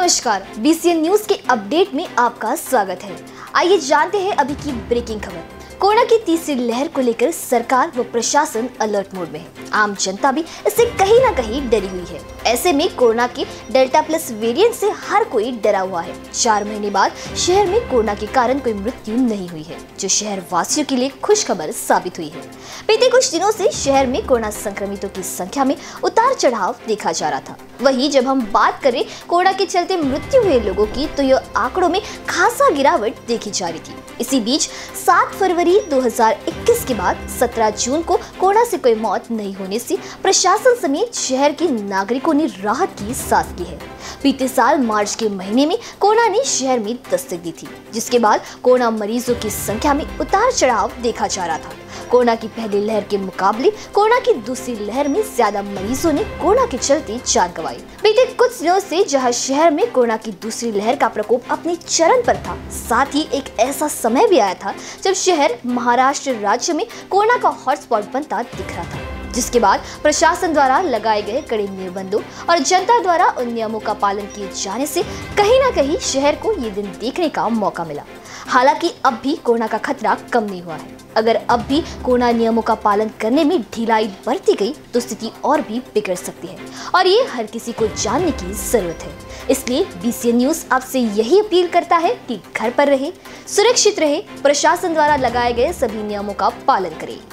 नमस्कार, BCN news के update में आपका स्वागत है। आइए जानते हैं अभी की ब्रेकिंग खबर। कोरोना की तीसरी लहर को लेकर सरकार व प्रशासन अलर्ट मोड में है। आम जनता भी इससे कहीं ना कहीं डरी हुई है। ऐसे में कोरोना के डेल्टा प्लस वेरिएंट से हर कोई डरा हुआ है। 4 महीने बाद शहर में कोरोना के कारण कोई मृत्यु नहीं हुई है, जो शहर वासियों के लिए खुशखबर साबित हुई है। बीते कुछ दिनों से शहर में कोरोना संक्रमितों की संख्या में उतार चढ़ाव देखा जा रहा था। वहीं जब हम बात करें कोरोना के चलते मृत्यु हुए लोगों की, तो यह आंकड़ों में खासा गिरावट देखी जा रही थी। इसी बीच 7 फरवरी 2021 के बाद 17 जून को कोरोना से कोई मौत नहीं होने से प्रशासन समेत शहर के नागरिकों ने राहत की सांस ली है। बीते साल मार्च के महीने में कोरोना ने शहर में दस्तक दी थी, जिसके बाद कोरोना मरीजों की संख्या में उतार चढ़ाव देखा जा रहा था। कोरोना की पहली लहर के मुकाबले कोरोना की दूसरी लहर में ज्यादा मरीजों ने कोरोना के चलते जान गंवाई। बीते कुछ दिनों से जहां शहर में कोरोना की दूसरी लहर का प्रकोप अपने चरम पर था, साथ ही एक ऐसा समय भी आया था जब शहर महाराष्ट्र राज्य में कोरोना का हॉटस्पॉट बनता दिख रहा था, जिसके बाद प्रशासन द्वारा लगाए गए कड़े निर्बंधों और जनता द्वारा उन नियमों का पालन किए जाने से कहीं ना कहीं शहर को ये दिन देखने का मौका मिला। हालांकि अब भी कोरोना का खतरा कम नहीं हुआ है। अगर अब भी कोरोना नियमों का पालन करने में ढिलाई बरती गई तो स्थिति और भी बिगड़ सकती है, और ये हर किसी को जानने की जरूरत है। इसलिए बीसीएन न्यूज आपसे यही अपील करता है कि घर पर रहे, सुरक्षित रहे, प्रशासन द्वारा लगाए गए सभी नियमों का पालन करें।